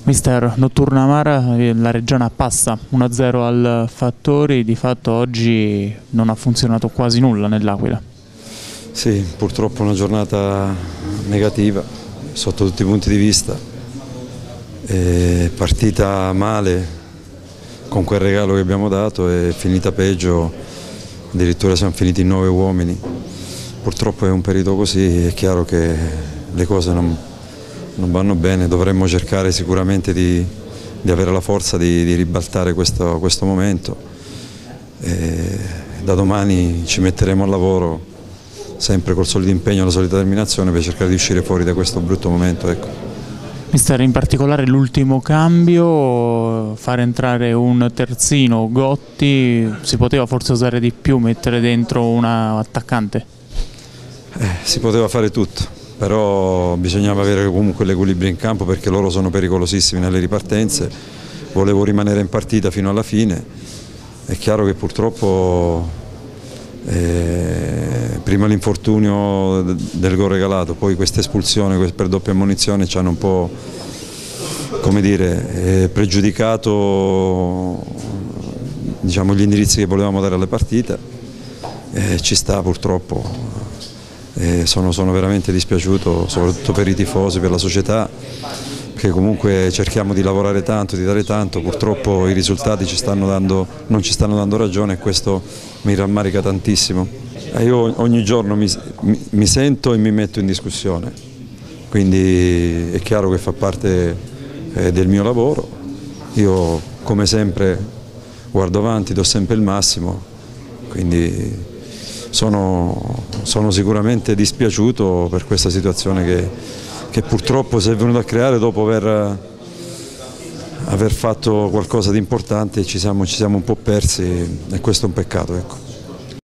Mister, Notturna-Amara, la Reggiana passa 1-0 al Fattori, di fatto oggi non ha funzionato quasi nulla nell'Aquila. Sì, purtroppo una giornata negativa sotto tutti i punti di vista, partita male con quel regalo che abbiamo dato e finita peggio, addirittura siamo finiti in 9 uomini. Purtroppo è un periodo così, è chiaro che le cose non vanno bene, dovremmo cercare sicuramente di avere la forza di ribaltare questo momento. Da domani ci metteremo al lavoro, sempre col solito impegno e la solita determinazione, per cercare di uscire fuori da questo brutto momento. Ecco. Mister, in particolare l'ultimo cambio, far entrare un terzino, Gotti, si poteva forse usare di più, mettere dentro un attaccante? Si poteva fare tutto. Però bisognava avere comunque l'equilibrio in campo perché loro sono pericolosissimi nelle ripartenze, volevo rimanere in partita fino alla fine, è chiaro che purtroppo prima l'infortunio del gol regalato, poi questa espulsione per doppia ammonizione ci hanno un po', come dire, pregiudicato, diciamo, gli indirizzi che volevamo dare alle partite, ci sta purtroppo. Sono veramente dispiaciuto, soprattutto per i tifosi, per la società, perché comunque cerchiamo di lavorare tanto, di dare tanto, purtroppo i risultati non ci stanno dando ragione e questo mi rammarica tantissimo. Io ogni giorno mi sento e mi metto in discussione, quindi è chiaro che fa parte del mio lavoro, io come sempre guardo avanti, do sempre il massimo, quindi sono sicuramente dispiaciuto per questa situazione che purtroppo si è venuta a creare dopo aver fatto qualcosa di importante e ci siamo un po' persi e questo è un peccato. Ecco.